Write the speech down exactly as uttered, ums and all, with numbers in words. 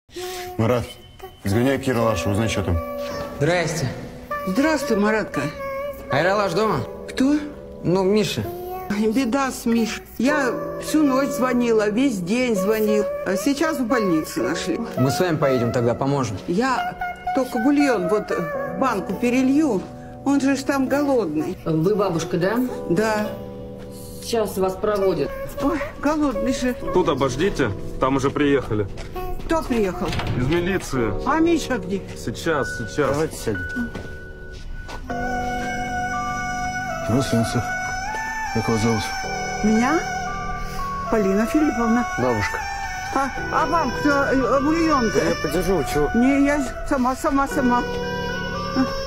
Марат, сгоняй к Ералашу, узнай, что там. Здрасте. Здравствуй, Маратка. А Ералаш дома? Кто? Ну, Миша. Беда с Миш. Я всю ночь звонила, весь день звонил. А сейчас в больнице нашли. Мы с вами поедем тогда, поможем. Я только бульон вот в банку перелью. Он же ж там голодный. Вы бабушка, да? Да. Сейчас вас проводят. Ой, голодный же. Тут обождите, там уже приехали. Кто приехал? Из милиции. А Миша где? Сейчас, сейчас. Давайте сядем. Здравствуйте. Как вас зовут? Меня? Полина Филипповна. Бабушка. А, а вам кто? Бульон-то? Я подержу, чего? Не, я сама, сама, сама.